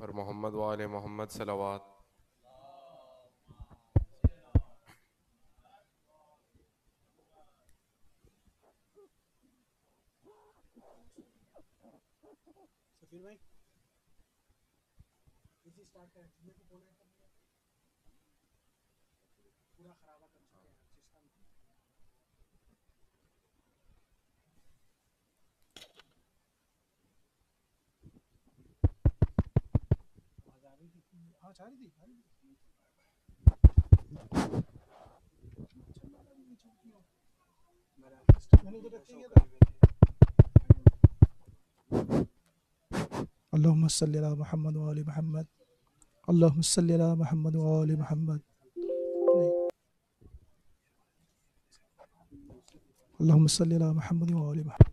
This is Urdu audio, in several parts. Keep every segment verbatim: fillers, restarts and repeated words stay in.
اور محمد وآل محمد صلوات. سفیر بھائی اسی سٹارٹ کریں تمہیں کو بولے تھا پورا خرابہ کر چکے ہیں سسٹم. آواز آ رہی تھی؟ ہاں آ رہی تھی آ رہی تھی. میں نے ادھر رکھ کے گیا تھا. اللہم صلی علی محمد و آل محمد. اللہم صلی علی محمد و آل محمد. اللہم صلی علی محمد و آل محمد.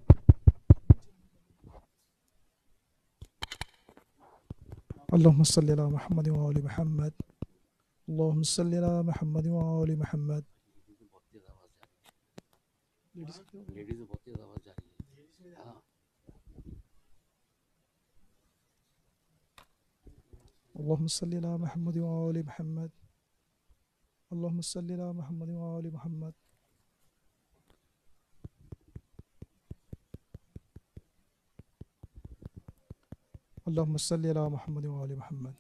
اللہم صلی علی محمد و آل محمد. اللہم صلی علی محمد و آل محمد. لیڈیز میں بہت تیز آواز جا رہی ہے. ہاں اللہم صلی علی محمد و آل محمد. اللہم صلی علی محمد و آل محمد. اللہم صلی علی محمد و آل محمد.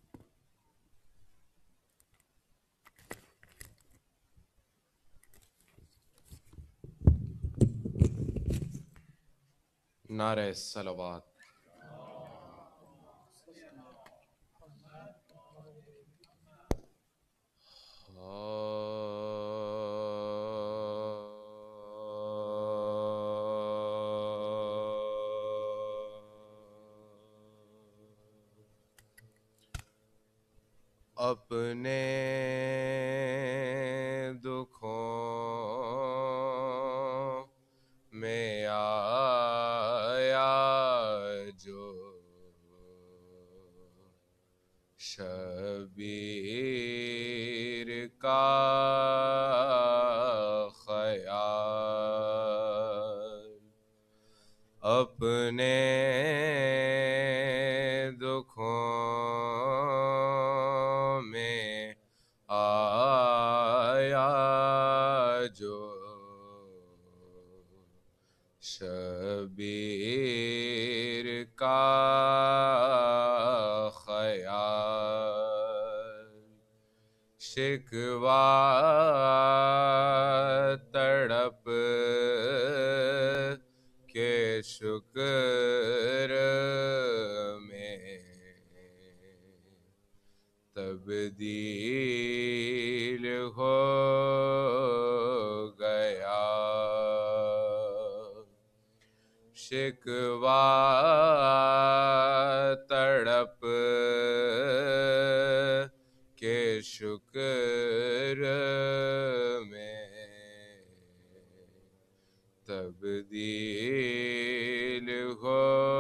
نعرہ صلوات. اپنے دکھوں میں آیا جو شبیر کا خیال، اپنے دکھوں میں آیا جو شبیر کا خیال، شکوہ تڑپ کے شکر میں تبدیل ہو گیا، شکوہ تڑپ کے شکر میں تبدیل ہو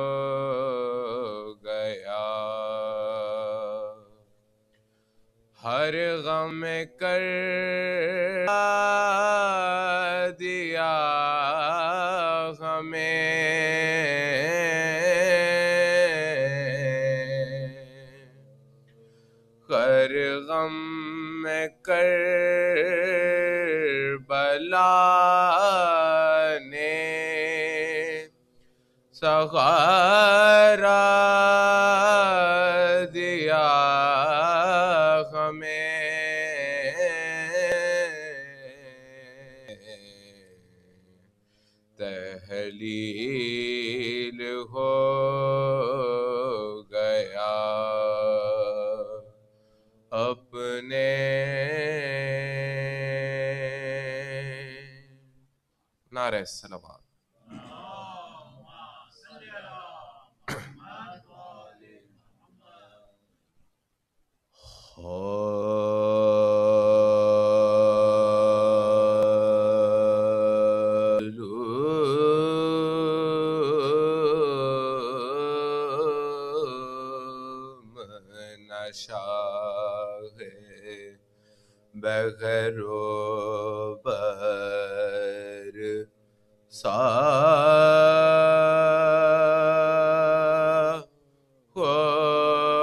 گیا، ہر غم کر دیا ہمیں، ہر غم کربلا نے سہارا دیا ہمیں، تحلیل ہو گیا، اپنے نعرہ صلوات. شاہ بغیر و بر سا ہو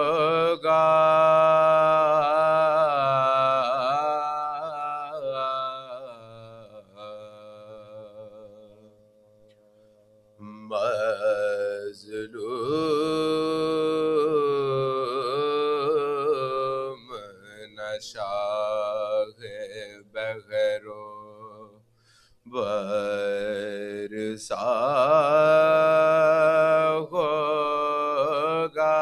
مظلوم نشاہ بغیرو برسا ہوگا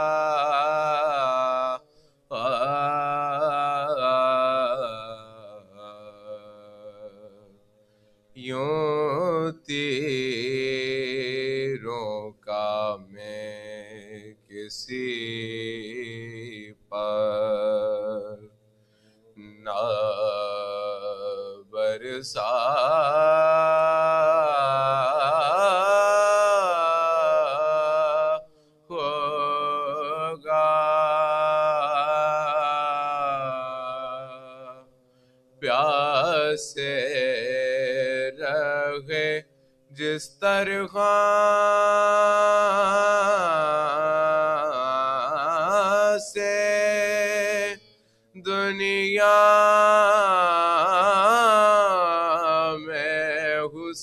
یوں تیروں کا میں کسی پر نہ برسا ہوگا پیاسے رہے جس طرح سے دنیا میں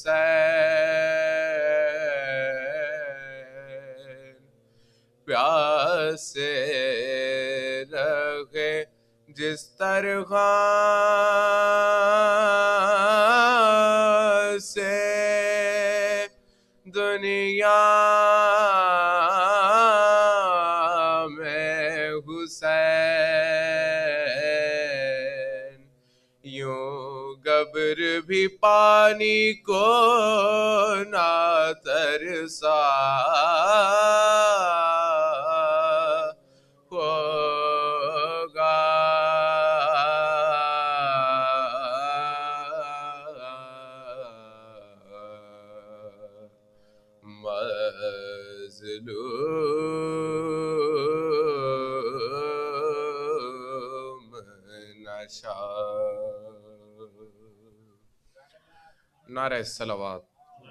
حسین پیاسے رہے جس طرح سے دنیا میں حسین یوں گبر بھی پانی کو نہ ترسا ہوگا مظلوم نشاہ. نعرہ صلوات.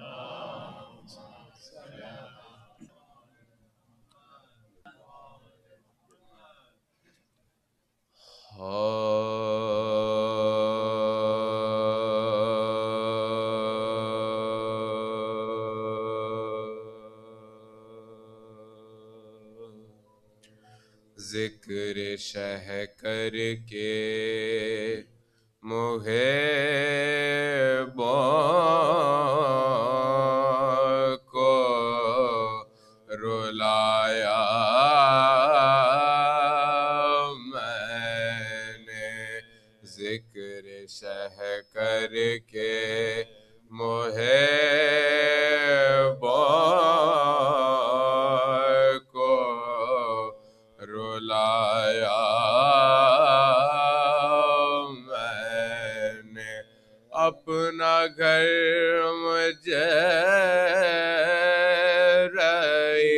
ذکر شہ کر کے محبوں کو رلایا میں نے ذکر شہ کر کے محبوں کو رلایا میں نے اپنا گھر مجھے رہی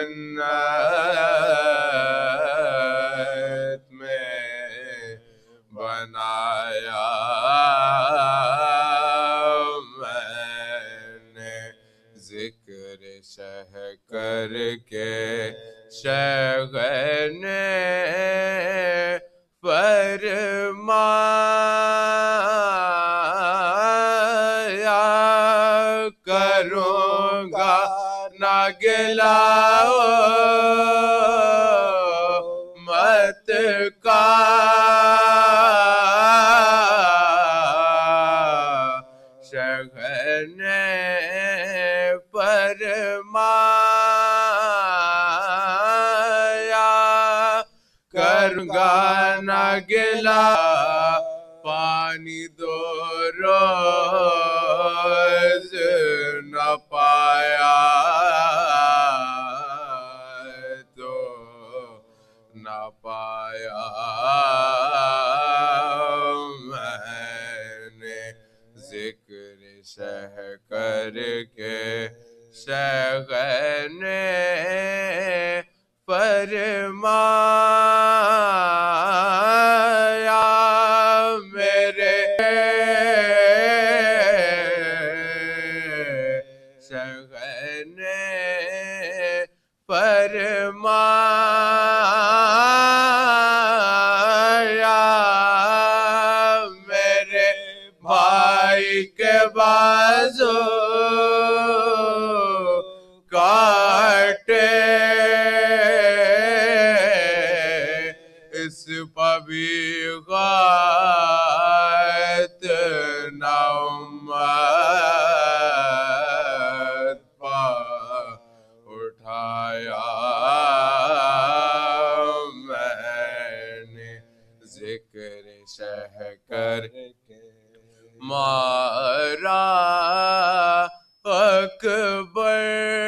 جنت میں بنایا میں نے ذکر شہ کر کے شیخ نے فرمایا کروں گا نہ گلا مت کا شیخ نے فرمایا کروں گا نہ گلا پانی دو روز نہ پایا تو نہ پایا میں نے ذکر شہ کر کے شیخ نے فرمایا میرے شیخ نے فرمایا میرے بھائی کے بازو اکبر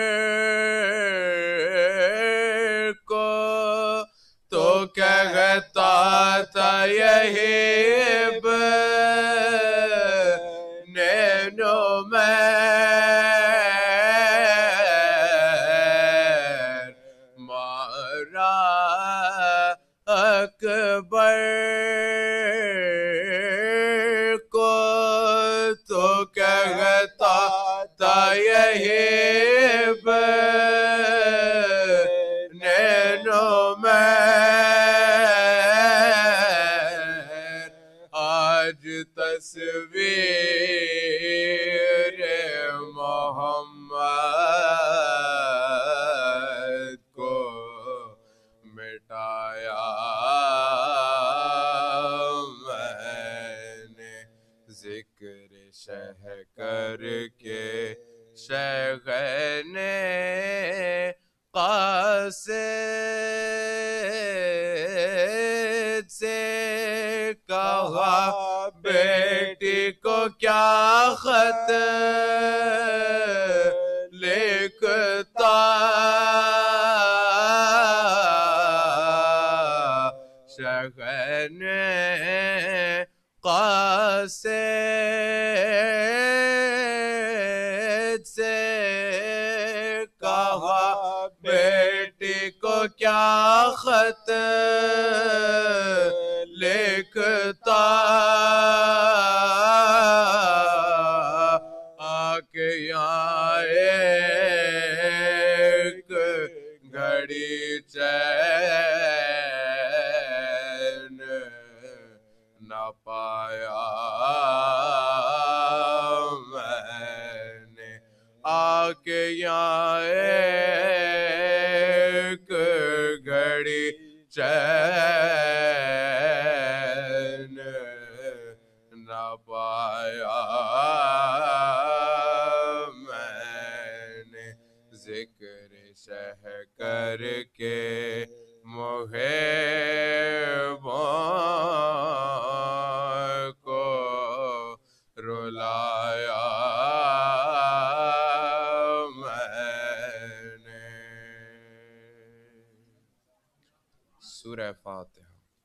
کو تو کہتا تھا یہی ابن نمیر مارا اکبر کو تو کہتا تھا یہی ابن نمیر آج تصویر محمد کو مٹایا میں نے ذکر شہ کر کے شیخ نے قاصد سے کہا بیٹی کو کیا خط لکھتا شیخ نے قاصد سے کہا بیٹی کو کیا خط لکھتا آکے یہاں ایک گھڑی چین نہ پایا میں نے آکے یہاں ایک گھڑی چین نہ پایا میں نے ذکر شہ کر کے محبوں کو رلایا میں نے سورہ فاتحہ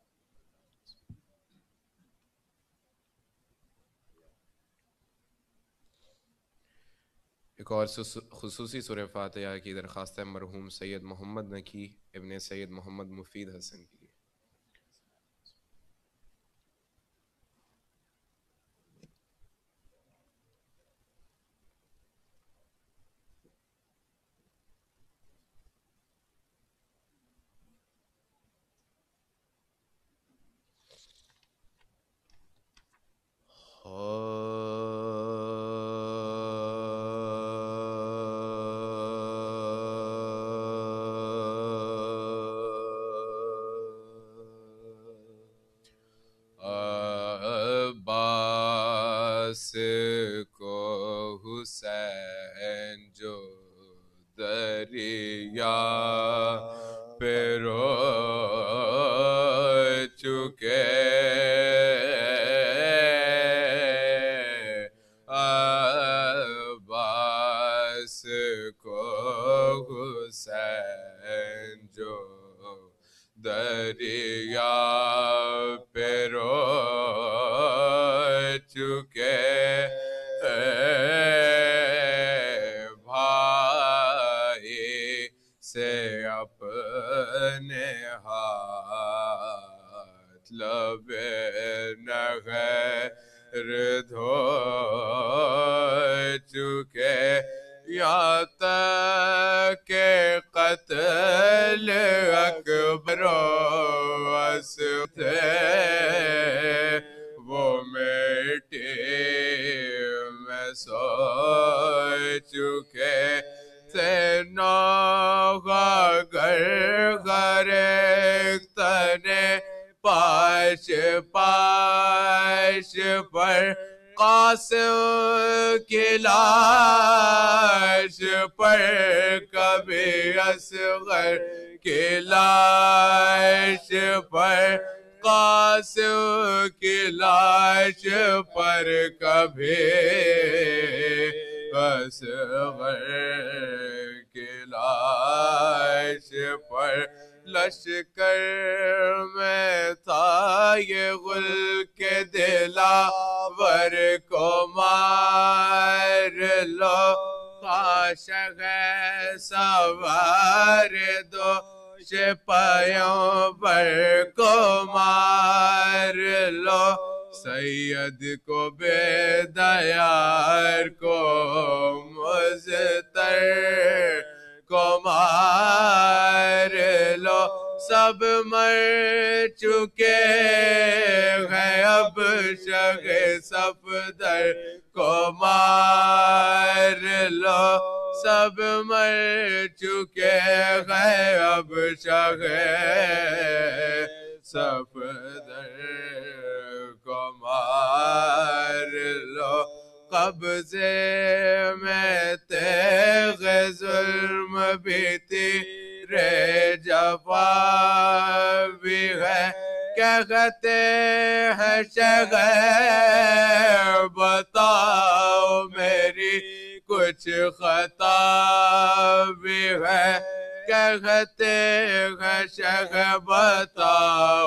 ایک اور خصوصی سورہ فاتحہ کی درخواست ہے مرحوم سید محمد نکی ابن سید محمد مفید حسن کی عباس کو حسین جو دریا پہ رو چکے عباس کو حسین جو دریا پہ رو چکے بھائی سے اپنے ہاتھ لب نغیر دھو چکے یہاں تک کہ قتل اکبر و اصغر تھے وہ مٹی میں سو چکے تھے نوغا گر گر تنے پاش پاش پر قاسم کی لاش پر کبھی اصغر کی لاش پر قاسم کی لاش پر کبھی اصغر کی لاش پر لشکر میں تھا یہ غل کے دلاور کو مار لو، عاشق سوار دو سپاہیوں پر کو مار لو، سید کو بیدیار کو مضطر کو مار لو، سب مر چکے ہیں اب شگ صفدر کو مار لو، سب مر چکے ہیں اب شگ صفدر کو مار لو، قبضے میں تیغ ظلم بھی تیرے جفا بھی ہے، کہتے ہیں شگے بتاؤ میری کچھ خطا بھی ہے، کہتے ہیں شگے بتاؤ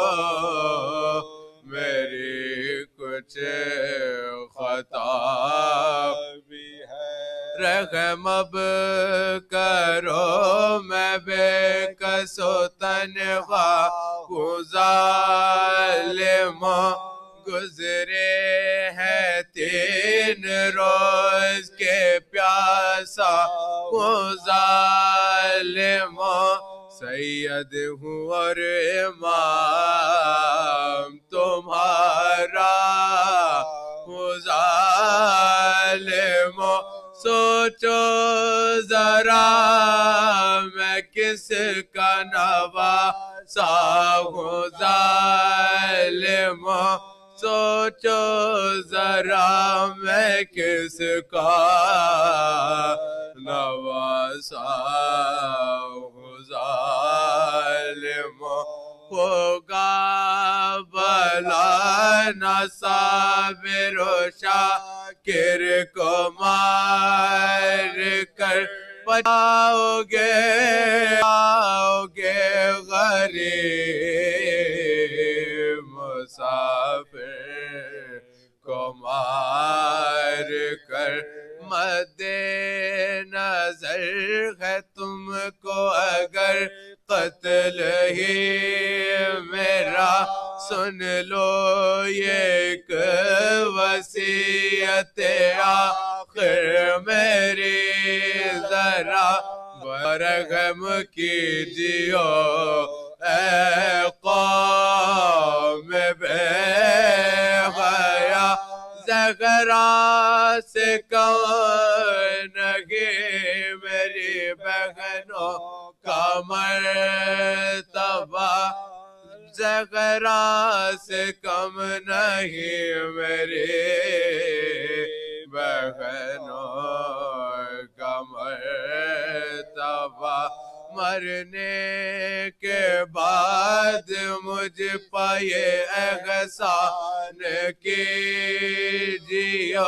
میری کچھ خطا بھی ہے، رحم اب کرو میں بے کس و تنہا ہوں، ظالموں گزرے ہیں تین روز کے پیاسا ہوں، ظالموں سید ہوں اور امام تمہارا ہوں، ظالموں سوچو ذرا میں کس کا نواسا ہوں، ظالموں سوچو ذرا میں کس کا نواسا ہوں، ظالموں ہوگا بلا نہ صابر و شاکر کو مار کر، بچاؤ گے آؤ گے غریب مسافر کو مار کر، مد نظر ہے تم کو اگر قتل ہی میرا، سن لو یہ ایک وصیت آخر میری، ذرا برہم کیجیو اے قوم بے حیا، زغرا سے کون نہیں میری بہنوں کا مرتبہ، زغرا سے کم نہیں میری بہنوں کا مرتبہ، مرنے کے بعد مجھ پائے احسان کیجیو،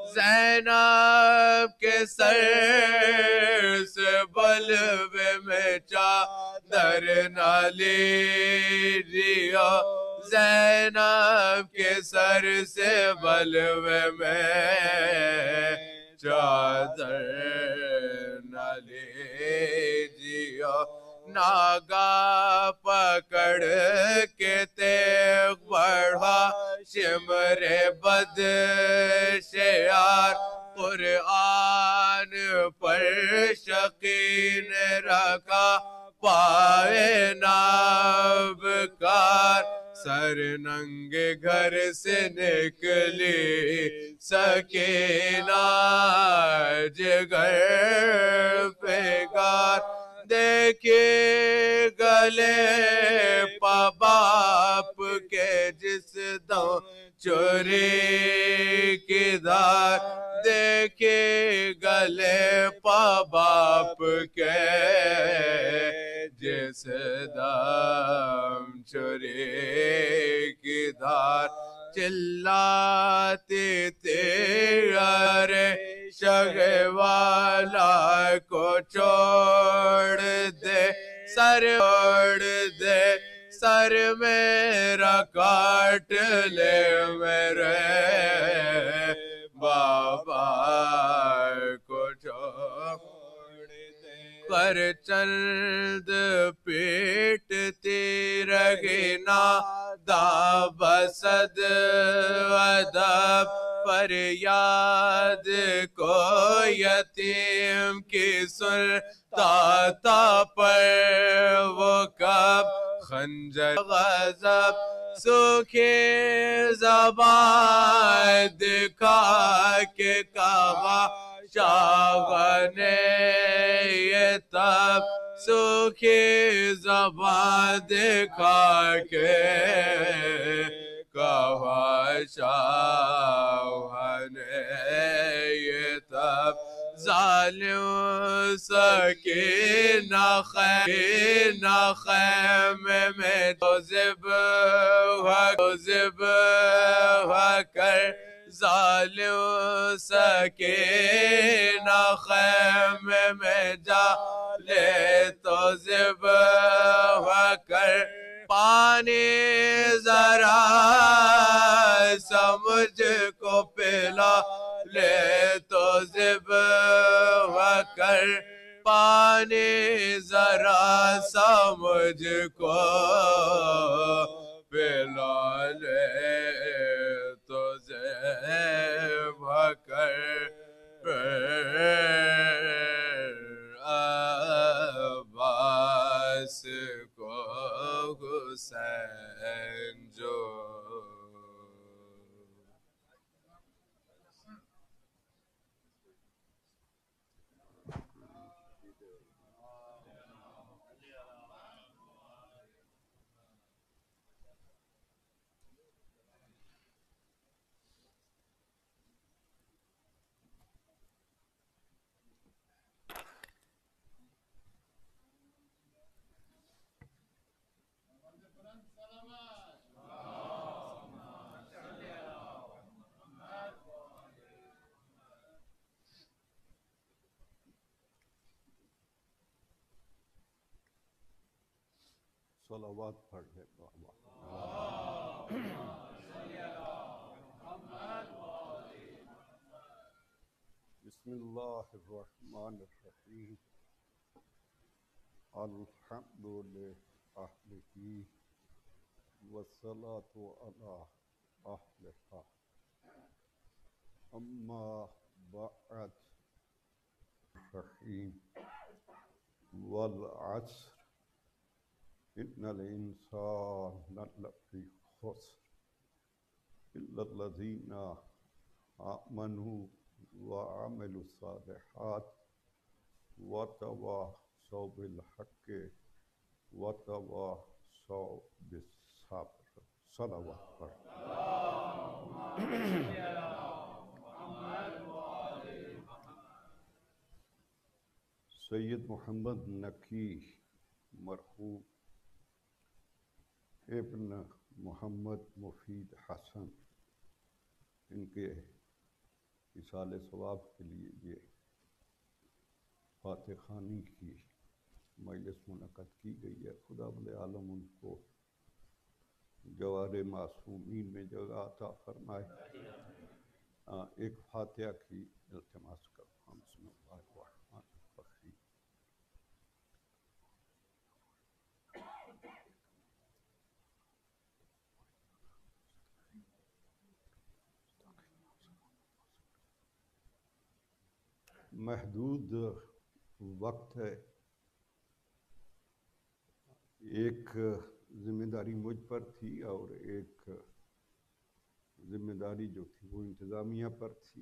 زینب کے سر سے بلوے میں چادر نہ لیجیو، زینب کے سر سے بلوے میں چادر نہ لیجیو، ناگا پکڑ کے تیغ بڑھا شمر بد شیار، قرآن پر شقی نے رکھا پائے نابکار، سر ننگے گھر سے نکلی سکینہ جگر پہ گار، دیکھے گلے پا باپ کے جس دم چوری کی دھار، دیکھے گلے پا باپ کے جس دم چوری کی دھار، چلاتی تھی ارے شگے والا کو چھوڑ دے سر اوڑ دے سر میرا کاٹ لے میرے بابا کو چھوڑ دے پر چند پیٹتی رگنا دا بسد ادب پر یاد کو یتیم کی سنتا تا پر وہ کب خنجر غضب سوکھی زبان دکھا کے کہا شاہ نے یہ تب سوکھی زبان دکھا کے کہا شاہ نے یہ تب ظالم سکینہ خیمہ خیمے میں تو ذبح ذبح کر ظالم سکینہ خیمے میں جا لے تو ذبح کر پانی ذرا سمجھ کو پلا لے تو ذبح کر پانی ذرا سمجھ کو پلا لے تو ذبح کر عباس کو حسین جو صلوات پڑھ لے بابا بسم اللہ الرحمن الرحیم الحمد للہ والصلاة علی اہلہا اما بعد الرحیم والعصر ان الانسان لفی خسر الا الذین آمنوا وعملوا الصالحات وتواصوا بالحق وتواصوا بالصبر صلوات پر سید محمد نکی مرحوم ابن محمد مفید حسن ان کے اصال ثواب کے لیے یہ فاتح خوانی کی مجلس منعقد کی گئی ہے. خدا ولی عالم ان کو جوار معصومین میں جگہ عطا فرمائے. ایک فاتحہ کی التماس کرتا ہوں. بسم اللہ الرحمن الرحیم. محدود وقت ہے. ایک ذمہ داری مجھ پر تھی اور ایک ذمہ داری جو تھی وہ انتظامیہ پر تھی.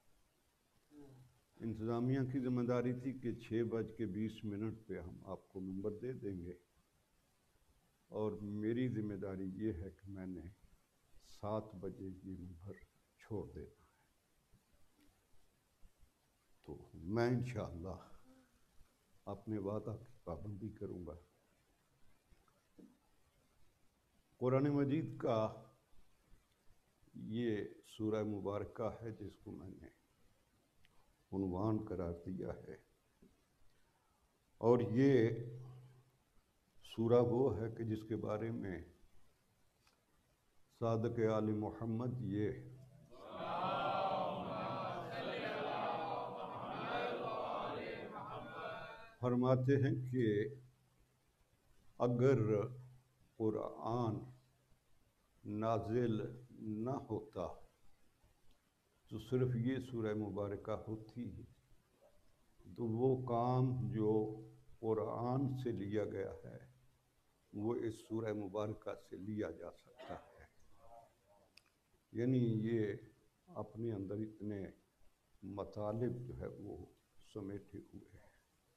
انتظامیہ کی ذمہ داری تھی کہ چھ بج کے بیس منٹ پہ ہم آپ کو ممبر دے دیں گے اور میری ذمہ داری یہ ہے کہ میں نے سات بجے یہ ممبر چھوڑ دینا. تو میں انشاءاللہ اپنے وعدہ کی پابندی کروں گا. قرآن مجید کا یہ سورہ مبارکہ ہے جس کو میں نے عنوان قرار دیا ہے، اور یہ سورہ وہ ہے کہ جس کے بارے میں صادق آل محمد یہ فرماتے ہیں کہ اگر قرآن نازل نہ ہوتا تو صرف یہ سورہ مبارکہ ہوتی، تو وہ کام جو قرآن سے لیا گیا ہے وہ اس سورہ مبارکہ سے لیا جا سکتا ہے۔ یعنی یہ اپنے اندر اتنے مطالب جو ہے وہ سمیٹے ہوئے ہیں۔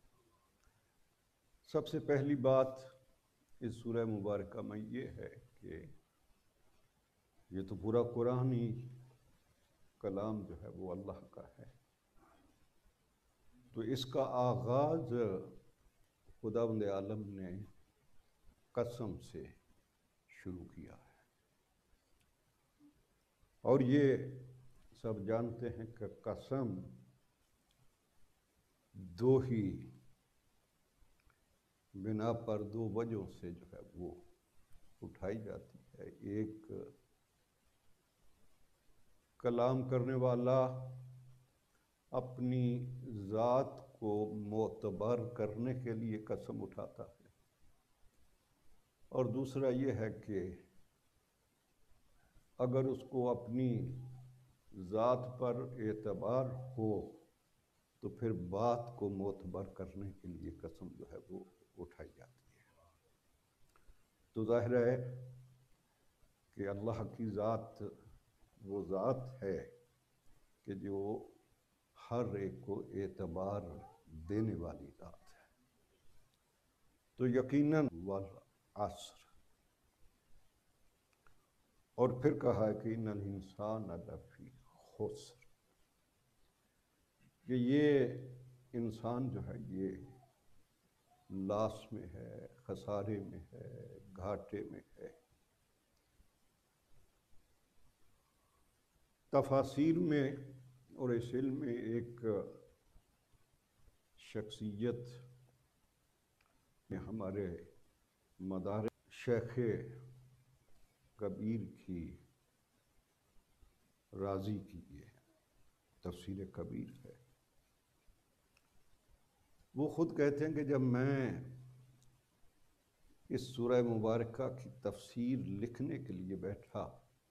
سب سے پہلی بات اس سورہ مبارکہ میں یہ ہے کہ یہ تو پورا قرآن ہی کلام جو ہے وہ اللہ کا ہے، تو اس کا آغاز خداوند عالم نے قسم سے شروع کیا ہے، اور یہ سب جانتے ہیں کہ قسم دو ہی بنا پر دو وجہوں سے جو ہے وہ اٹھائی جاتی ہے۔ ایک کلام کرنے والا اپنی ذات کو معتبر کرنے کے لیے قسم اٹھاتا ہے، اور دوسرا یہ ہے کہ اگر اس کو اپنی ذات پر اعتبار ہو تو پھر بات کو معتبر کرنے کے لیے قسم جو ہے وہ اٹھائی جاتی ہے۔ تو ظاہر ہے کہ اللہ کی ذات وہ ذات ہے کہ جو ہر ایک کو اعتبار دینے والی ذات ہے۔ تو یقیناً والعصر، اور پھر کہا ہے کہ ان الانسان لفی خسر، کہ یہ انسان جو ہے یہ لاس میں ہے، خسارے میں ہے، گھاٹے میں ہے۔ تفاسیر میں اور اس علم میں ایک شخصیت میں ہمارے مدارس شیخ کبیر کی رازی کی یہ تفسیر کبیر ہے، وہ خود کہتے ہیں کہ جب میں اس سورہ مبارکہ کی تفسیر لکھنے کے لیے بیٹھا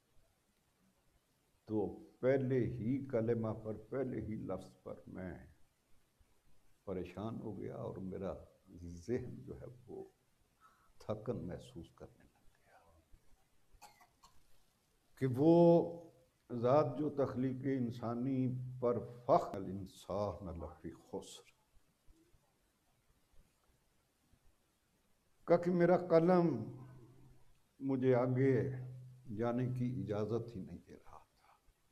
تو پہلے ہی کلمہ پر، پہلے ہی لفظ پر میں پریشان ہو گیا، اور میرا ذہن جو ہے وہ تھکن محسوس کرنے لگ گیا کہ وہ ذات جو تخلیق انسانی پر فخر الانسان لفی خسر، کہ میرا قلم مجھے آگے جانے کی اجازت ہی نہیں دے رہا تھا۔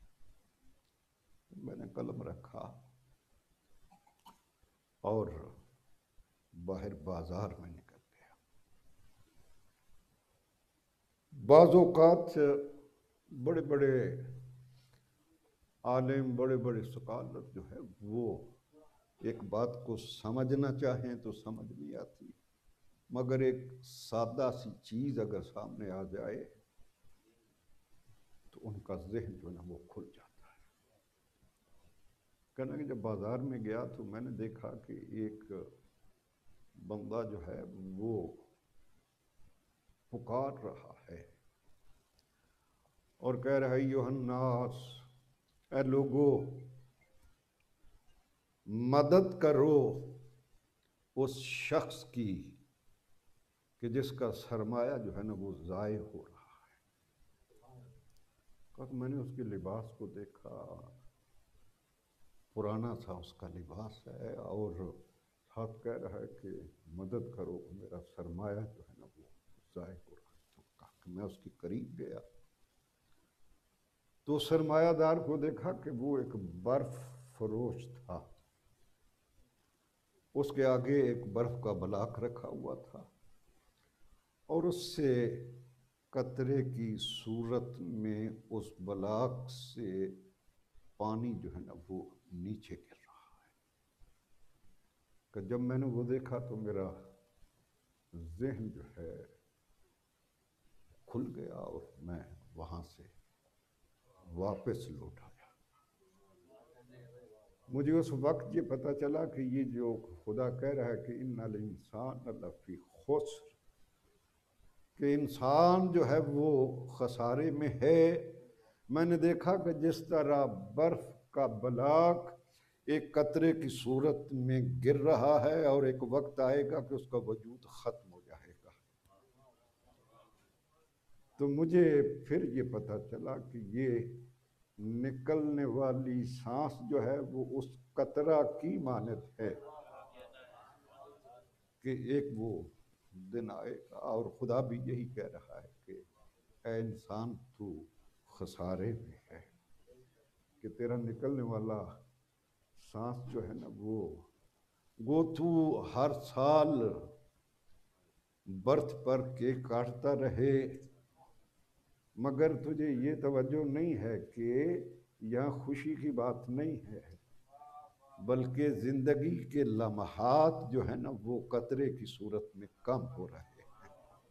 میں نے قلم رکھا اور باہر بازار میں نکل گیا۔ بعض اوقات بڑے بڑے عالم، بڑے بڑے سکالر جو ہے وہ ایک بات کو سمجھنا چاہیں تو سمجھ نہیں آتی، مگر ایک سادہ سی چیز اگر سامنے آ جائے تو ان کا ذہن جو ہے نا وہ کھل جاتا ہے۔ کہنا کہ جب بازار میں گیا تو میں نے دیکھا کہ ایک بندہ جو ہے وہ پکار رہا ہے اور کہہ رہا ہے ایھا الناس، اے لوگو مدد کرو اس شخص کی کہ جس کا سرمایہ جو ہے نا وہ ضائع ہو رہا ہے۔ کہ میں نے اس کے لباس کو دیکھا، پرانا سا اس کا لباس ہے، اور ساتھ کہہ رہا ہے کہ مدد کرو، میرا سرمایہ جو ہے نا وہ ضائع ہو رہا ہے۔ تو کہا کہ میں اس کے قریب گیا تو سرمایہ دار کو دیکھا کہ وہ ایک برف فروش تھا، اس کے آگے ایک برف کا بلاک رکھا ہوا تھا، اور اس سے قطرے کی صورت میں اس بلاک سے پانی جو ہے نا وہ نیچے گر رہا کہ جب میں نے وہ دیکھا تو میرا ذہن جو ہے کھل گیا اور میں وہاں سے واپس لوٹ آیا۔ مجھے اس وقت یہ پتہ چلا کہ یہ جو خدا کہہ رہا ہے کہ ان الانسان لفی خسر، کہ انسان جو ہے وہ خسارے میں ہے، میں نے دیکھا کہ جس طرح برف کا بلاک ایک قطرے کی صورت میں گر رہا ہے اور ایک وقت آئے گا کہ اس کا وجود ختم ہو جائے گا، تو مجھے پھر یہ پتہ چلا کہ یہ نکلنے والی سانس جو ہے وہ اس قطرہ کی مانند ہے کہ ایک وہ دن آئے گا، اور خدا بھی یہی کہہ رہا ہے کہ اے انسان تو خسارے میں ہے، کہ تیرا نکلنے والا سانس جو ہے نا وہ وہ تو ہر سال برتھ پر کیک کاٹتا رہے، مگر تجھے یہ توجہ نہیں ہے کہ یہاں خوشی کی بات نہیں ہے، بلکہ زندگی کے لمحات جو ہے نا وہ قطرے کی صورت میں کم ہو رہے ہیں،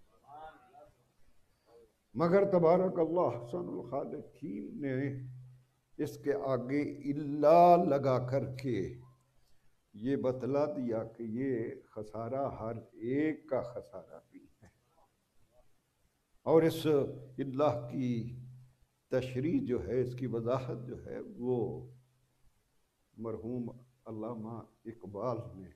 مگر تبارک اللہ احسن الخالقین نے اس کے آگے الا لگا کر کے یہ بتلا دیا کہ یہ خسارہ ہر ایک کا خسارہ بھی ہے، اور اس اللہ کی تشریح جو ہے، اس کی وضاحت جو ہے وہ مرحوم علامہ اقبال نے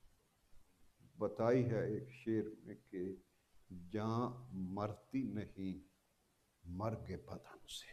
بتائی ہے ایک شعر میں کہ جاں مرتی نہیں مرگ بدن سے۔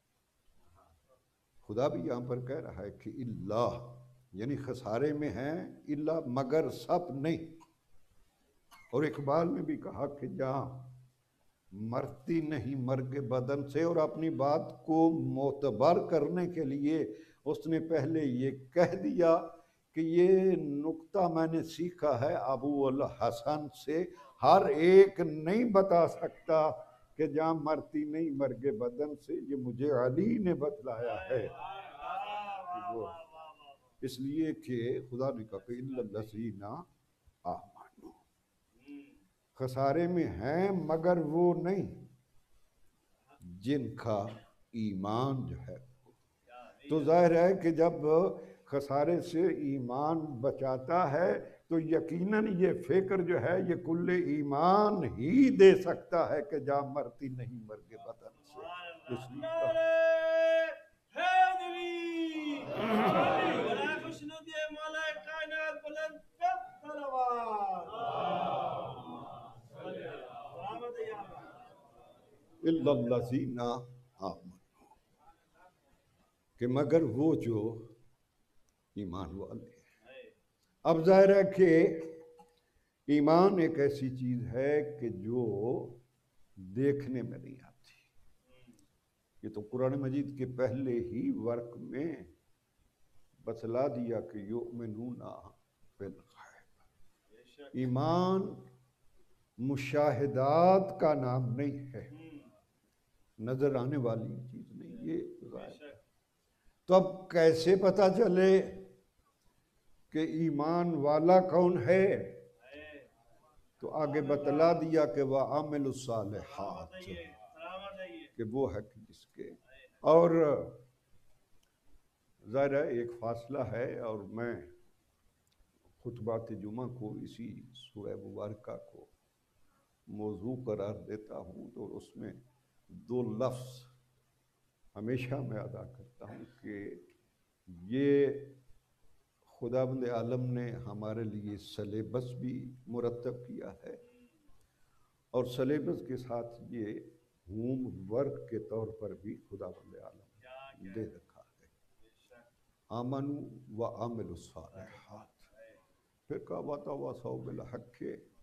خدا بھی یہاں پر کہہ رہا ہے کہ اللہ یعنی خسارے میں ہیں، اللہ مگر سب نہیں، اور اقبال نے بھی کہا کہ جہاں مرتی نہیں مرگ بدن سے، اور اپنی بات کو معتبر کرنے کے لیے اس نے پہلے یہ کہہ دیا کہ یہ نکتہ میں نے سیکھا ہے ابو الحسن سے، ہر ایک نہیں بتا سکتا کہ جہاں مرتی نہیں مرگ بدن سے، یہ مجھے علی نے بتلایا ہے، وہ اس لیے کہ خدا نے کہا کہ الا الذین آمنوا، خسارے میں ہیں مگر وہ نہیں جن کا ایمان جو ہے، تو ظاہر ہے کہ جب خسارے سے ایمان بچاتا ہے تو یقیناً یہ فکر جو ہے یہ کل ایمان ہی دے سکتا ہے کہ جا مرتی نہیں مرگ بدن سے، اس لیے الا الذین آمنوا، کہ مگر وہ جو ایمان والے ہیں۔ اب ظاہر ہے کہ ایمان ایک ایسی چیز ہے کہ جو دیکھنے میں نہیں آتی، یہ تو قرآن مجید کے پہلے ہی ورق میں بتلا دیا کہ یؤمنون بالغیب، ایمان مشاہدات کا نام نہیں ہے، نظر آنے والی چیز نہیں، یہ غائب ہے۔ تو اب کیسے پتہ چلے کہ ایمان والا کون ہے؟ تو آگے بتلا دیا کہ وَعَمِلُوا الصَّالِحَاتِ، کہ وہ ہے کہ جس کے، اور ظاہر ہے ایک فاصلہ ہے، اور میں خطبات جمعہ کو اسی سورہ مبارکہ کو موضوع قرار دیتا ہوں، تو اس میں دو لفظ ہمیشہ میں ادا کرتا ہوں کہ یہ خداوند عالم نے ہمارے لیے سلیبس بھی مرتب کیا ہے، اور سلیبس کے ساتھ یہ ہوم ورک کے طور پر بھی خداوند عالم دے رکھا ہے، آمنوا وعملوا الصالحات، پھر کہا وتواصوا بالحق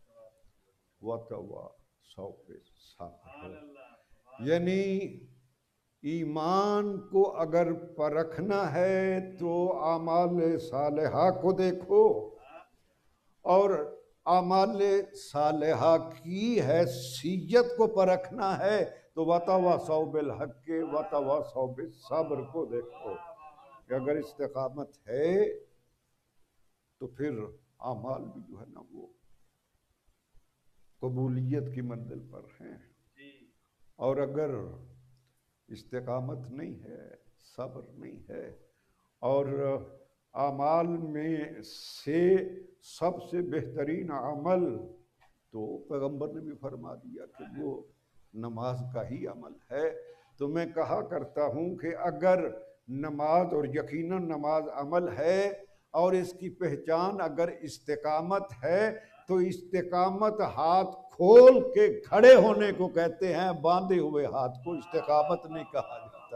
وتواصوا بالصبر، یعنی ایمان کو اگر پرکھنا ہے تو اعمال صالحہ کو دیکھو، اور اعمال صالحہ کی حیثیت کو پرکھنا ہے تو وتواصوا بالحق وتواصوا بالصبر کو دیکھو، کہ اگر استقامت ہے تو پھر اعمال بھی جو ہے نا وہ قبولیت کی منزل پر ہیں. اور اگر استقامت نہیں ہے، صبر نہیں ہے، اور اعمال میں سے سب سے بہترین عمل تو پیغمبر نے بھی فرما دیا کہ وہ نماز کا ہی عمل ہے. تو میں کہا کرتا ہوں کہ اگر نماز، اور یقیناً نماز عمل ہے، اور اس کی پہچان اگر استقامت ہے، تو استقامت ہاتھ کھول کے کھڑے ہونے کو کہتے ہیں، باندھے ہوئے ہاتھ کو استقامت نہیں کہا جاتا.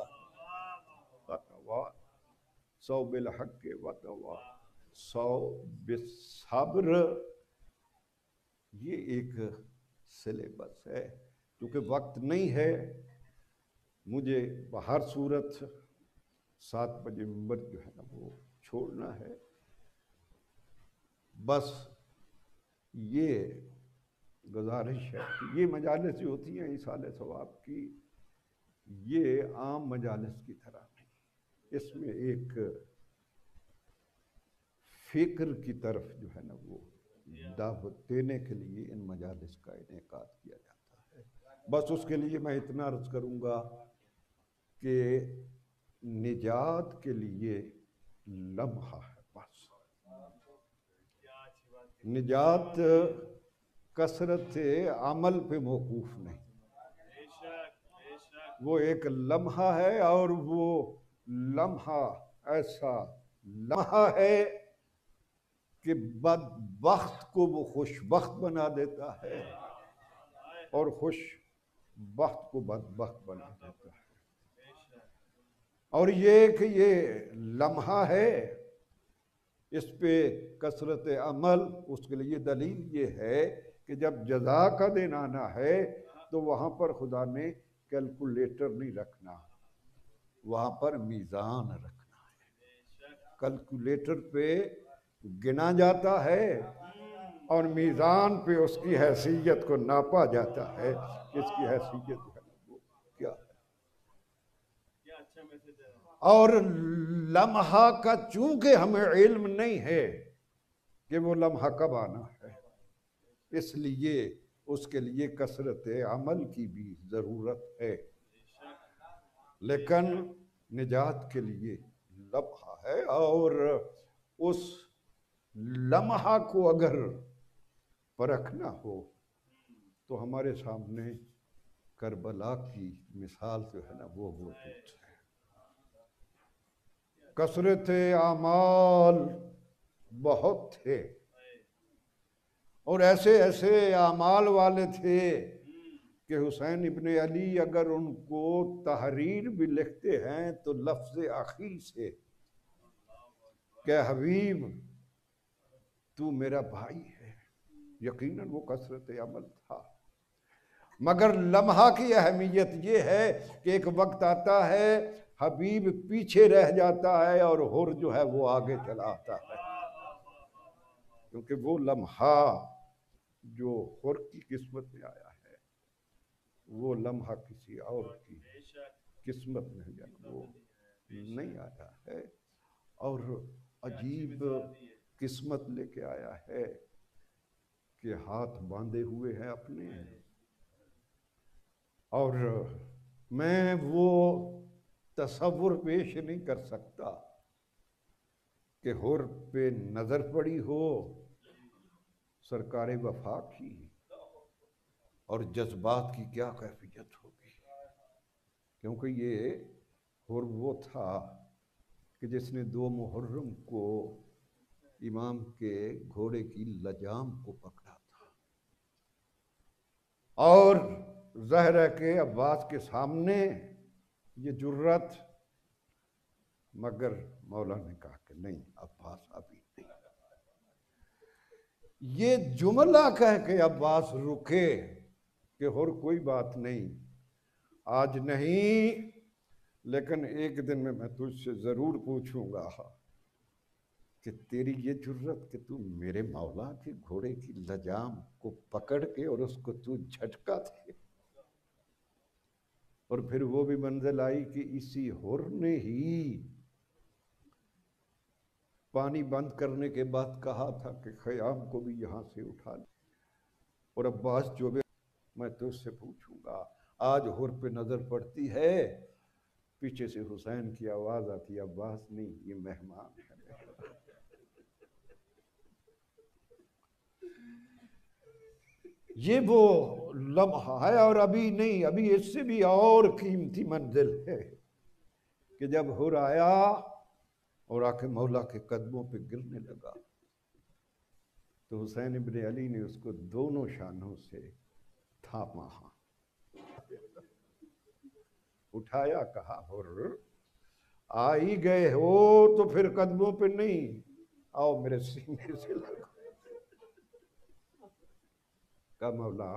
سو بالحق وتوا سو بالصبر، یہ ایک سلیبس ہے. کیونکہ وقت نہیں ہے، مجھے بہر صورت سات بجے ممبر جو ہے نا وہ چھوڑنا ہے. بس یہ گزارش ہے کہ یہ مجالس جو ہوتی ہیں ایصال ثواب کی، یہ عام مجالس کی طرح نہیں. اس میں ایک فکر کی طرف جو ہے نا وہ دعوت دینے کے لیے ان مجالس کا انعقاد کیا جاتا ہے. بس اس کے لیے میں اتنا عرض کروں گا کہ نجات کے لیے لمحہ ہے. بس نجات کثرت عمل پہ موقوف نہیں، وہ ایک لمحہ ہے، اور وہ لمحہ ایسا لمحہ ہے کہ بدبخت کو وہ خوش بخت بنا دیتا ہے، اور خوش بخت کو بدبخت بنا دیتا ہے. اور یہ کہ یہ لمحہ ہے، اس پہ کثرت عمل، اس کے لیے دلیل یہ ہے کہ جب جزا کا دن آنا ہے تو وہاں پر خدا نے کیلکولیٹر نہیں رکھنا، وہاں پر میزان رکھنا ہے. کیلکولیٹر پہ گنا جاتا ہے، اور میزان پہ اس کی حیثیت کو ناپا جاتا ہے کہ اس کی حیثیت جو ہے وہ کیا ہے. اور لمحہ کا چونکہ ہمیں علم نہیں ہے کہ وہ لمحہ کب آنا ہے، اس لیے اس کے لیے کثرت عمل کی بھی ضرورت ہے. لیکن نجات کے لیے لمحہ ہے، اور اس لمحہ کو اگر پرکھنا ہو تو ہمارے سامنے کربلا کی مثال جو ہے نا وہ موجود ہے. کثرت اعمال بہت تھے، اور ایسے ایسے اعمال والے تھے کہ حسین ابن علی اگر ان کو تحریر بھی لکھتے ہیں تو لفظ اخی سے کہ حبیب تو میرا بھائی ہے. یقیناً وہ کثرت عمل تھا، مگر لمحہ کی اہمیت یہ ہے کہ ایک وقت آتا ہے حبیب پیچھے رہ جاتا ہے اور حر جو ہے وہ آگے چلا آتا ہے. کیونکہ وہ لمحہ جو حر کی قسمت میں آیا ہے، وہ لمحہ کسی اور کی قسمت میں جو ہے وہ نہیں آیا ہے، اور عجیب قسمت لے کے آیا ہے کہ ہاتھ باندھے ہوئے ہیں اپنے. اور میں وہ تصور پیش نہیں کر سکتا کہ حر پہ نظر پڑی ہو سرکار وفا کی، اور جذبات کی کیا کیفیت ہوگی. کیونکہ یہ حر وہ تھا کہ جس نے دو محرم کو امام کے گھوڑے کی لجام کو پکڑا تھا، اور ظاہر ہے کہ عباس کے سامنے یہ جرت، مگر مولا نے کہا کہ نہیں عباس ابھی نہیں. یہ جملہ کہہ کے عباس رکے کہ اور کوئی بات نہیں، آج نہیں لیکن ایک دن میں میں تجھ سے ضرور پوچھوں گا کہ تیری یہ جرت کہ تو میرے مولا کے گھوڑے کی لجام کو پکڑ کے اور اس کو تو جھٹکا تھے. اور پھر وہ بھی منزل آئی کہ اسی حر نے ہی پانی بند کرنے کے بعد کہا تھا کہ خیام کو بھی یہاں سے اٹھا لیں، اور عباس جو بھی میں تو اس سے پوچھوں گا، آج ہور پہ نظر پڑتی ہے، پیچھے سے حسین کی آواز آتی ہے، عباس نہیں، یہ مہمان ہے۔ یہ وہ لمحہ ہے، اور ابھی نہیں، ابھی اس سے بھی اور قیمتی منزل ہے کہ جب ہور آیا اور آ کے مولا کے قدموں پہ گرنے لگا تو حسین ابن علی نے اس کو دونوں شانوں سے تھاما، اٹھایا، کہا ہور آ ہی گئے ہو تو پھر قدموں پہ نہیں، آؤ میرے سینے سے لگا۔ کہا مولا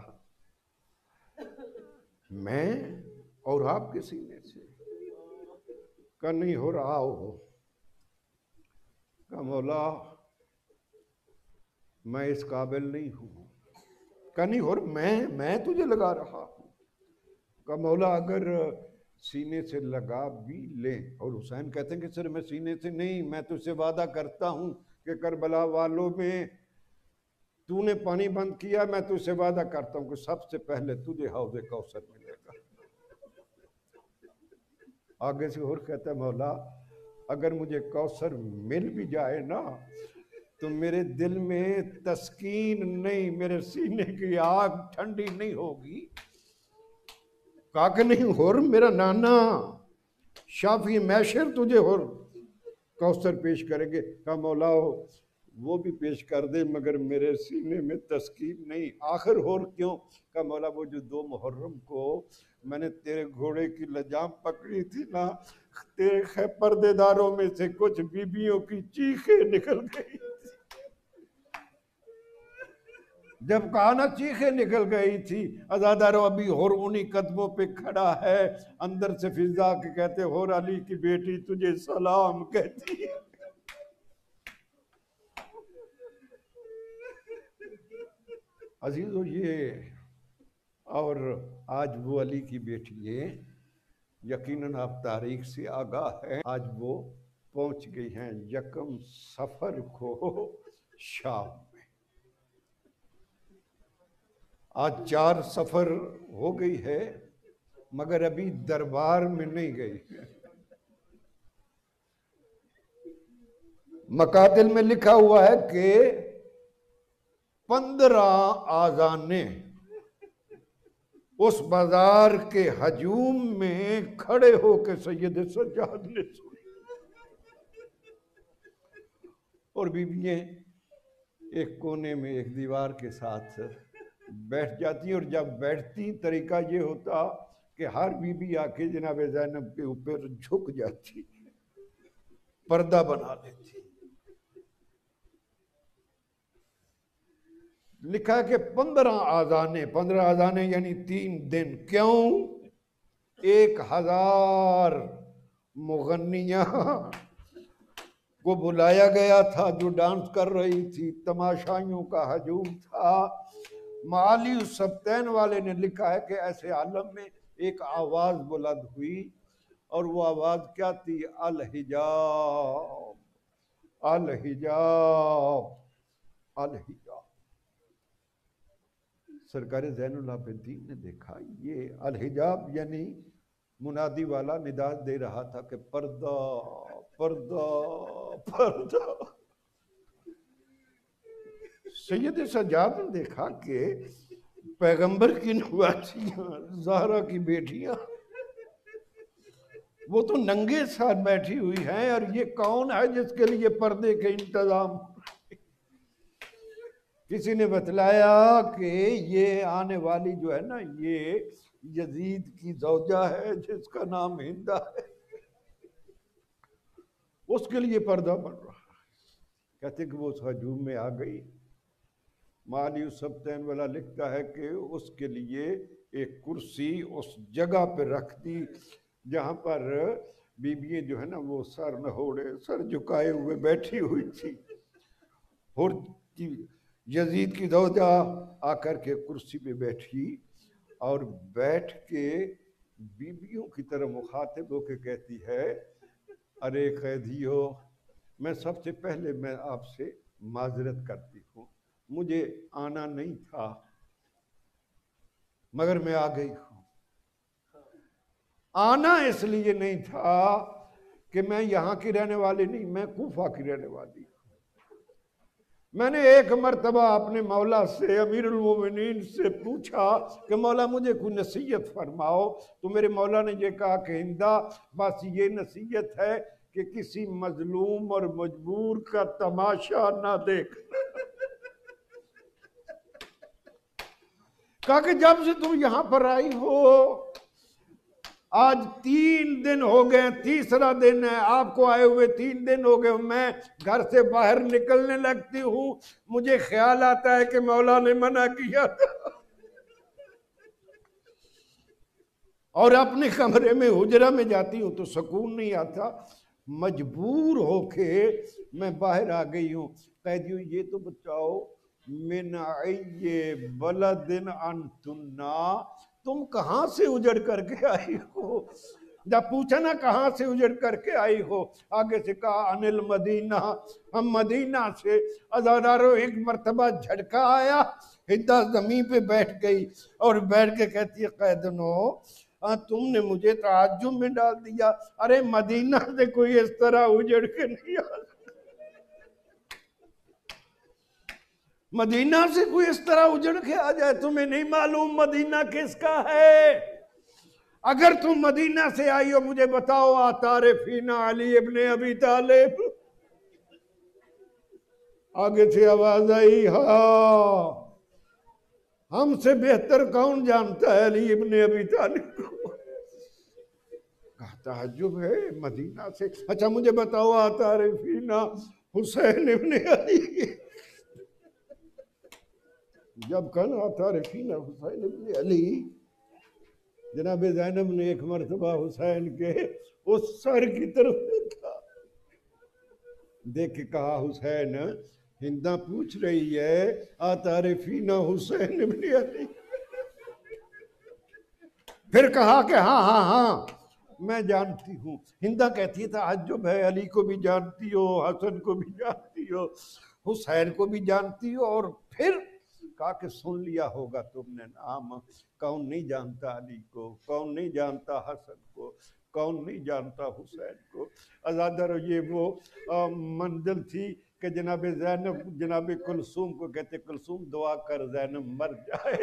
میں اور آپ کے سینے سے؟ کہا نہیں ہو رہا ہو۔ کہا مولا میں اس قابل نہیں ہوں۔ کہا نہیں ہو رہا، میں میں تجھے لگا رہا ہوں۔ کہا مولا اگر سینے سے لگا بھی لیں، اور حسین کہتے ہیں کہ سر میں سینے سے نہیں، میں تجھ سے وعدہ کرتا ہوں کہ کربلا والوں میں تو نے پانی بند کیا، میں تجھ سے وعدہ کرتا ہوں کہ سب سے پہلے تجھے حوض کوثر ملے گا۔ آگے سے اور کہتا ہے مولا اگر مجھے کوثر مل بھی جائے نا تو میرے دل میں تسکین نہیں، میرے سینے کی آگ ٹھنڈی نہیں ہوگی۔ کہا کہ نہیں ہور میرا نانا شافی میشر تجھے ہور کوثر پیش کریں گے۔ کہا مولا وہ بھی پیش کر دے مگر میرے سینے میں تسکین نہیں۔ آخر ہور کیوں؟ کہا مولا وہ جو دو محرم کو میں نے تیرے گھوڑے کی لجام پکڑی تھی نا، تیرے پردے داروں میں سے کچھ بیبیوں کی چیخیں نکل گئی تھی۔ جب کہا نا چیخیں نکل گئی تھی، ازادارو ابھی ہور انہی قدموں پہ کھڑا ہے، اندر سے فضا کے کہتے ہور علی کی بیٹی تجھے سلام کہتی ہے۔ عزیزو یہ اور آج وہ علی کی بیٹی ہے، یقیناً آپ تاریخ سے آگاہ ہیں، آج وہ پہنچ گئی ہیں یکم سفر کو شام میں۔ آج چار سفر ہو گئی ہے مگر ابھی دربار میں نہیں گئی۔ مقاتل میں لکھا ہوا ہے کہ پندرہ آذانیں اس بازار کے ہجوم میں کھڑے ہو کے سید سجاد نے سنی، اور بیوییں ایک کونے میں ایک دیوار کے ساتھ بیٹھ جاتی، اور جب بیٹھتی طریقہ یہ ہوتا کہ ہر بی بی آ کے جناب زینب کے اوپر جھک جاتی، پردہ بنا لیتی۔ لکھا ہے کہ پندرہ آذانیں، پندرہ آذانیں یعنی تین دن، کیوں؟ ایک ہزار مغنیاں کو بلایا گیا تھا جو ڈانس کر رہی تھی، تماشائیوں کا ہجوم تھا۔ معالی السبتین والے نے لکھا ہے کہ ایسے عالم میں ایک آواز بلند ہوئی، اور وہ آواز کیا تھی؟ الحجاب الحجاب الحجاب۔ سرکار زین العابدین نے دیکھا یہ الحجاب یعنی منادی والا ندا دے رہا تھا کہ پردہ پردہ پردہ۔ سید سجاد نے دیکھا کہ پیغمبر کی نواسیاں، زہرا کی بیٹیاں، وہ تو ننگے ساتھ بیٹھی ہوئی ہیں، اور یہ کون ہے جس کے لیے پردے کے انتظام؟ کسی نے بتلایا کہ یہ آنے والی جو ہے نا یہ یزید کی زوجہ ہے جس کا نام ہندہ ہے، اس کے لیے پردہ بن رہا ہے۔ کہتے کہ وہ اس ہجوم میں آ گئی۔ معالی السبتین والا لکھتا ہے کہ اس کے لیے ایک کرسی اس جگہ پہ رکھ دی جہاں پر بیوییں جو ہے نا وہ سر نہوڑے سر جھکائے ہوئے بیٹھی ہوئی تھی، اور یزید کی زوجہ آ کر کے کرسی پہ بیٹھی، اور بیٹھ کے بیویوں کی طرح مخاطب ہو کے کہتی ہے ارے قیدیو میں سب سے پہلے میں آپ سے معذرت کرتی ہوں، مجھے آنا نہیں تھا مگر میں آ گئی ہوں۔ آنا اس لیے نہیں تھا کہ میں یہاں کی رہنے والی نہیں، میں کوفہ کی رہنے والی ہوں۔ میں نے ایک مرتبہ اپنے مولا سے، امیر المومنین سے پوچھا کہ مولا مجھے کوئی نصیحت فرماؤ، تو میرے مولا نے یہ کہا کہ ہندا بس یہ نصیحت ہے کہ کسی مظلوم اور مجبور کا تماشا نہ دیکھ۔ کہا کہ جب سے تم یہاں پر آئی ہو، آج تین دن ہو گئے، تیسرا دن ہے آپ کو آئے ہوئے، تین دن ہو گئے، میں گھر سے باہر نکلنے لگتی ہوں، مجھے خیال آتا ہے کہ مولا نے منع کیا تھا، اور اپنے کمرے میں حجرہ میں جاتی ہوں تو سکون نہیں آتا، مجبور ہو کے میں باہر آ گئی ہوں۔ قیدیوں یہ تو بتاؤ من ای بلد انتنا، تم کہاں سے اجڑ کر کے آئی ہو؟ جب پوچھا نا کہاں سے اجڑ کر کے آئی ہو، آگے سے کہا ان المدینہ، ہم مدینہ سے۔ عزادارو ایک مرتبہ جھٹکا آیا، ہندا زمین پہ بیٹھ گئی اور بیٹھ کے کہتی ہے قیدنو تم نے مجھے تعجب میں ڈال دیا، ارے مدینہ سے کوئی اس طرح اجڑ کے نہیں آیا، مدینہ سے کوئی اس طرح اجڑ کے آ جائے، تمہیں نہیں معلوم مدینہ کس کا ہے؟ اگر تم مدینہ سے آئی ہو مجھے بتاؤ آتارفین علی ابن ابی طالب۔ آگے سے آواز آئی ہاں، ہم سے بہتر کون جانتا ہے علی ابن ابی طالب کو؟ کہا تعجب ہے مدینہ سے، اچھا مجھے بتاؤ آتارفین حسین ابن علی، جب کہنا آتارفین حسین ابن علی، جناب زینب نے ایک مرتبہ حسین کے اس سر کی طرف دیکھا، دیکھ کے کہا حسین، ہندہ پوچھ رہی ہے آتارفین حسین ابن علی، پھر کہا کہ ہاں ہاں ہاں میں جانتی ہوں۔ ہندہ کہتی ہے تعجب ہے، علی کو بھی جانتی ہو، حسن کو بھی جانتی ہو، حسین کو بھی جانتی ہو، اور پھر کہا کہ سن لیا ہوگا تم نے نام، کون نہیں جانتا علی کو، کون نہیں جانتا حسن کو، کون نہیں جانتا حسین کو۔ عزادارو یہ وہ منزل تھی کہ جناب زینب جناب کلثوم کو کہتے کلثوم دعا کر زینب مر جائے۔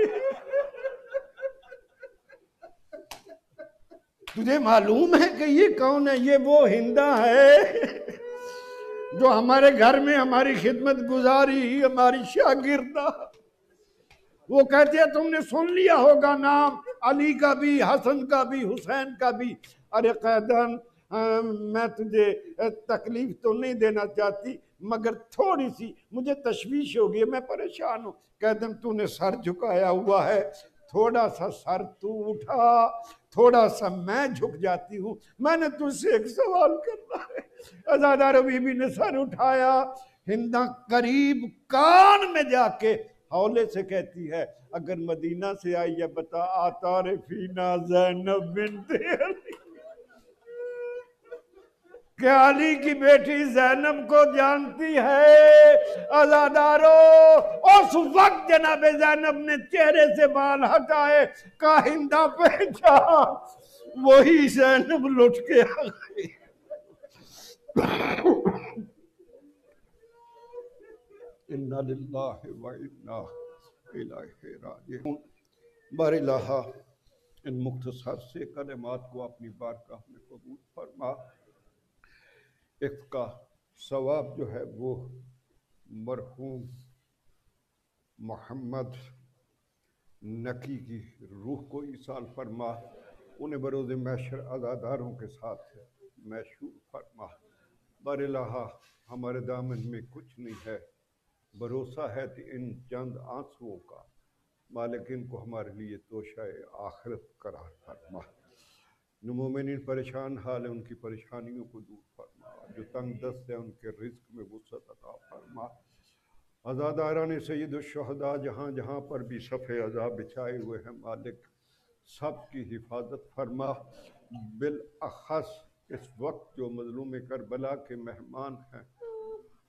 تجھے معلوم ہے کہ یہ کون ہے؟ یہ وہ ہندہ ہے جو ہمارے گھر میں ہماری خدمت گزاری، ہماری شاگردہ۔ وہ کہتے ہیں تم نے سن لیا ہوگا نام علی کا بھی، حسن کا بھی، حسین کا بھی۔ ارے قیدن میں تجھے تکلیف تو نہیں دینا چاہتی مگر تھوڑی سی مجھے تشویش ہوگی، میں پریشان ہوں۔ قیدن تو نے سر جھکایا ہوا ہے، تھوڑا سا سر تو اٹھا، تھوڑا سا میں جھک جاتی ہوں، میں نے تجھ سے ایک سوال کرنا ہے۔ عزادارو بی بی نے سر اٹھایا، ہندہ قریب کان میں جا کے حولے سے کہتی ہے اگر مدینہ سے آئی ہے بتا آتارفین زینب بنت علی، کہ علی کی بیٹی زینب کو جانتی ہے؟ عزادارو اس وقت جناب زینب نے چہرے سے بال ہٹائے، کہا ہندہ پہچان، وہی زینب لٹ کے آ گئی۔ اِنَّا لِلَّهِ وَإِنَّا إِلَيْهِ رَاجِعُونَ۔ بار الہٰ ان مختصر سے کلمات کو اپنی بارگاہ میں قبول فرما۔ اس کا ثواب جو ہے وہ مرحوم محمد نکی کی روح کو ایصال فرما، انہیں بروز محشر عزاداروں کے ساتھ محشور فرما۔ بار الہٰ ہمارے دامن میں کچھ نہیں ہے، بھروسہ ہے کہ ان چند آنسوؤں کا مالک ان کو ہمارے لیے توشہ آخرت قرار فرما۔ جو مومنین پریشان حال ہیں ان کی پریشانیوں کو دور فرما، جو تنگ دست ہیں ان کے رزق میں وسعت عطا فرما۔ عزاداران سید الشہداء جہاں جہاں پر بھی صف عذاب بچھائے ہوئے ہیں مالک سب کی حفاظت فرما، بالاخص اس وقت جو مظلوم کربلا کے مہمان ہیں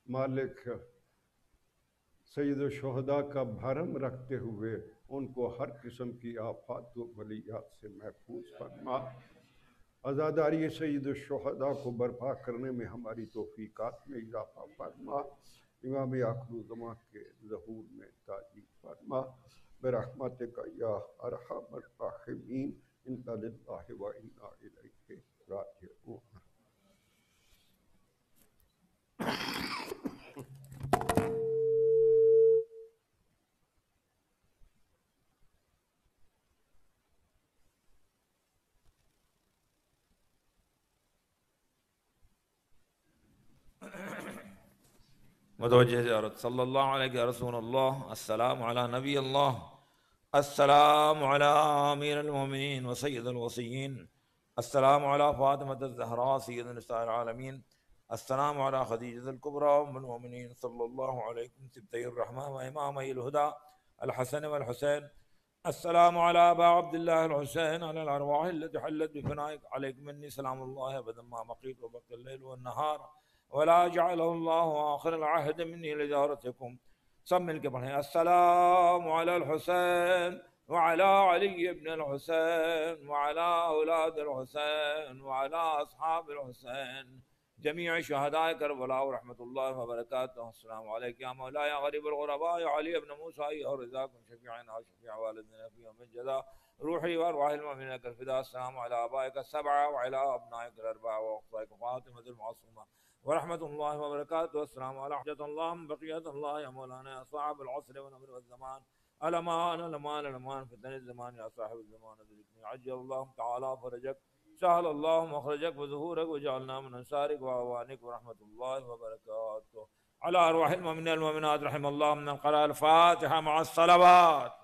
مالک سید الشہداء کا بھرم رکھتے ہوئے ان کو ہر قسم کی آفات و بلیات سے محفوظ فرما۔ عزاداری سید الشہداء کو برپا کرنے میں ہماری توفیقات میں اضافہ فرما۔ امام آخر الزمان کے ظہور میں تاجیل فرما برحمتک یا ارحم الراحمین۔ انا للہ و انا الیہ راجعون۔ متوجہ زیارت صلی اللہ علیہ رسول اللہ، السلام علی نبی اللہ، السلام علی امیر المومنین و سید الوصیین، السلام علی فاطمۃ الزہراء سید نساء العالمین، السلام علی خدیجۃ الکبریٰ ام المومنین صلی اللہ علیہ سبطی الرحمہ و امامی الہدیٰ الحسن والحسین، السلام علی ابا عبد اللہ الحسین علی الارواح التي حلت بفنائک علیکم منی سلام اللہ ابدا ما بقیت وبقی اللیل والنہار ولا جعلہ اللہ آخر العہد منی لزیارتکم۔ سب مل کے پڑھیں السلام علی الحسین وعلی علی ابن الحسین وعلی اولاد الحسین وعلی اصحاب الحسین جمیع شہداء کربلا ورحمۃ اللہ وبرکاتہ۔ السلام علیکم یا مولایا غریب الغرباء علی ابن موسیٰ اور رضاکم شفیعنا شفیع والدنا فی یوم الجزاء روحی وارواح المؤمنین کالفداء۔ السلام علی آبائک السبع وعلی ابنائک الاربع واخواتک فاطمۃ المعصومہ ورحمۃ اللہ وبرکاتہ۔ السلام علی حجت اللہ بقیت اللہ یا مولانا صاحب العصر والامر والزمان الامان الامان الامان فتن الزمان یا صاحب الزمان ادرکنی عجل اللہ تعالی فرجک سہل اللہ مخرجک وظہورک وجعلنا من انصارک واعوانک ورحمۃ اللہ وبرکاتہ۔ علی ارواح المؤمنین والمؤمنات رحم اللہ من قرأ الفاتحہ مع الصلوات۔